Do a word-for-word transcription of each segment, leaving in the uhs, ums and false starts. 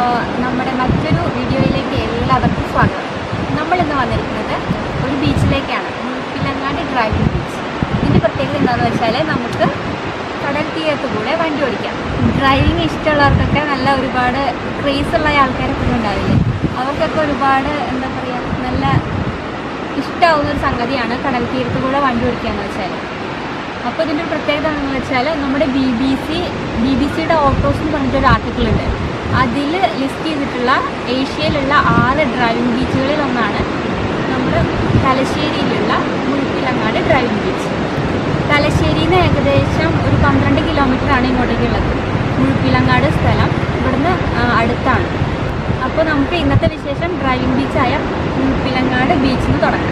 നമ്മുടെ മറ്റൊരു വീഡിയോയിലേക്ക് എല്ലാവർക്കും സ്വാഗതം. നമ്മളിന്ന് വന്നിരിക്കുന്നത് ഒരു ബീച്ചിലേക്കാണ്, മുഴുപ്പിലങ്ങാട് ഡ്രൈവിംഗ് ബീച്ച്. ഇതിൻ്റെ പ്രത്യേകത എന്താണെന്ന് വെച്ചാൽ നമുക്ക് കടൽ തീരത്ത് കൂടെ വണ്ടി ഓടിക്കാം. ഡ്രൈവിംഗ് ഇഷ്ടമുള്ളവർക്കൊക്കെ നല്ല ഒരുപാട് ക്രേസുള്ള ആൾക്കാരൊക്കെ ഉണ്ടാവില്ലേ, അവർക്കൊക്കെ ഒരുപാട് എന്താ പറയുക നല്ല ഇഷ്ടമാവുന്നൊരു സംഗതിയാണ് കടൽ തീരത്ത് കൂടെ വണ്ടി ഓടിക്കുക എന്ന് വെച്ചാൽ. അപ്പോൾ ഇതിൻ്റെ ഒരു പ്രത്യേകത എന്താണെന്ന് വെച്ചാൽ നമ്മുടെ B B C B B സിയുടെ ഓട്ടോസ് എന്ന് പറഞ്ഞിട്ടൊരു ആർട്ടിക്കിൾ ഉണ്ട്. അതിൽ ലിസ്റ്റ് ചെയ്തിട്ടുള്ള ഏഷ്യയിലുള്ള ആറ് ഡ്രൈവിംഗ് ബീച്ചുകളിൽ ഒന്നാണ് നമ്മുടെ തലശ്ശേരിയിലുള്ള മുഴുപ്പിലങ്ങാട് ഡ്രൈവിംഗ് ബീച്ച്. തലശ്ശേരിയിൽ നിന്ന് ഏകദേശം ഒരു പന്ത്രണ്ട് കിലോമീറ്ററാണ് ഇങ്ങോട്ടേക്കുള്ളത്. മുഴുപ്പിലങ്ങാട് സ്ഥലം ഇവിടുന്ന് അടുത്താണ്. അപ്പോൾ നമുക്ക് ഇന്നത്തെ വിശേഷം ഡ്രൈവിംഗ് ബീച്ചായ മുഴുപ്പിലങ്ങാട് ബീച്ചിൽ നിന്ന് തുടങ്ങാം.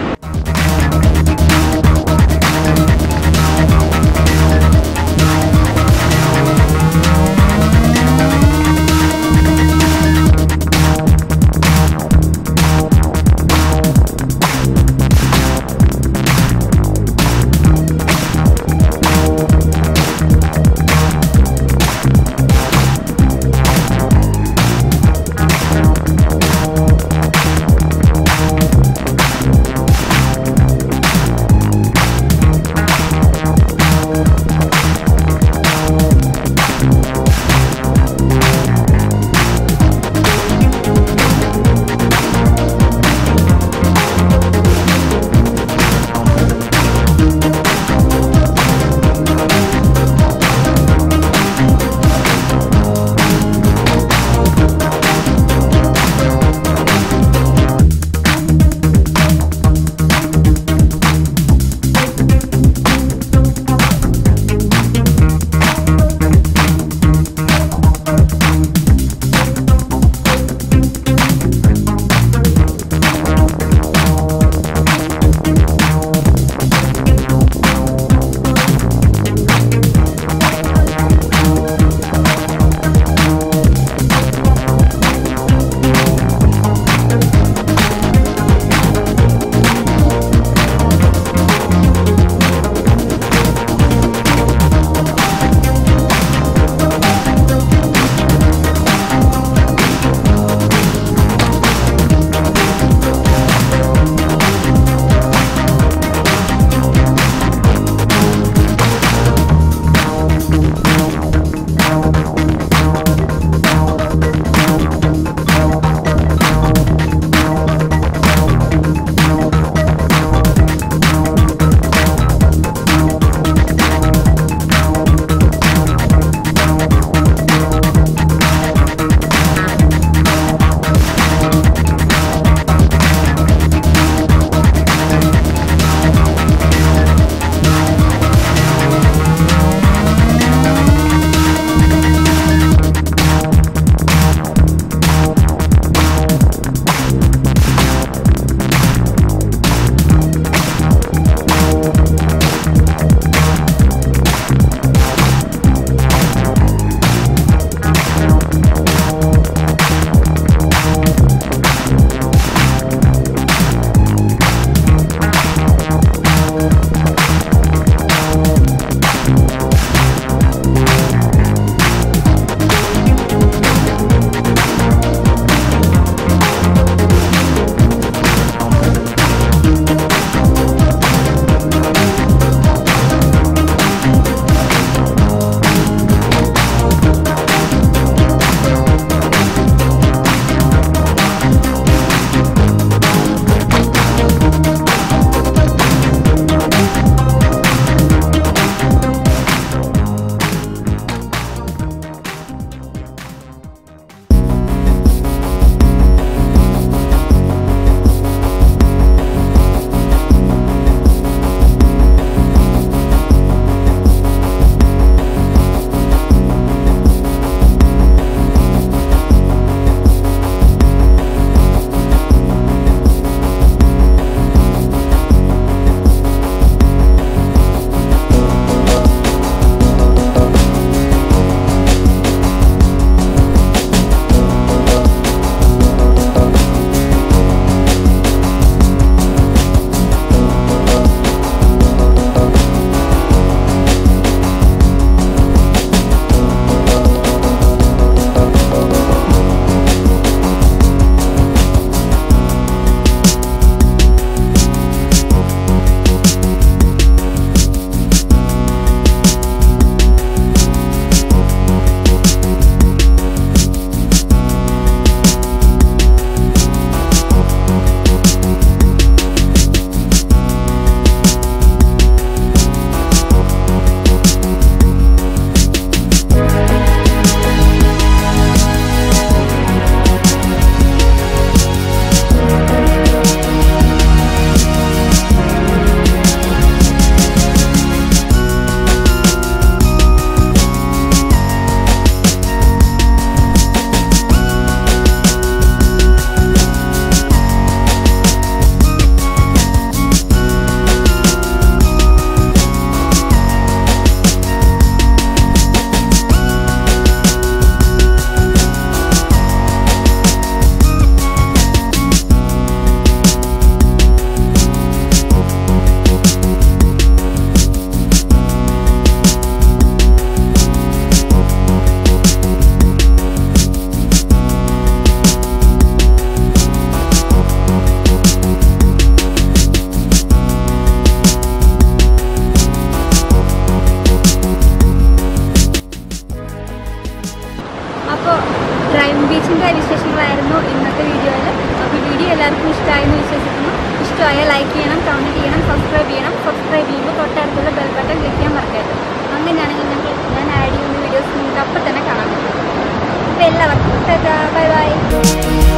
ബീച്ചിൻ്റെ വിശേഷങ്ങളായിരുന്നു ഇന്നത്തെ വീഡിയോയിൽ. അപ്പോൾ വീഡിയോ എല്ലാവർക്കും ഇഷ്ടമായെന്ന് വിശ്വസിക്കുന്നു. ഇഷ്ടമായാൽ ലൈക്ക് ചെയ്യണം, കമൻറ്റ് ചെയ്യണം, സബ്സ്ക്രൈബ് ചെയ്യണം. സബ്സ്ക്രൈബ് ചെയ്യുമ്പോൾ തൊട്ടടുത്തുള്ള ബെൽ ബട്ടൺ ക്ലിക്ക് ചെയ്യാൻ മറക്കരുത്. അങ്ങനെയാണെങ്കിൽ ഞങ്ങൾ ഞാൻ ആഡ് ചെയ്യുന്ന വീഡിയോസ് നിങ്ങൾക്ക് അപ്പോൾ തന്നെ കാണാൻ പറ്റും. അപ്പോൾ എല്ലാവർക്കും ബൈ ബൈ.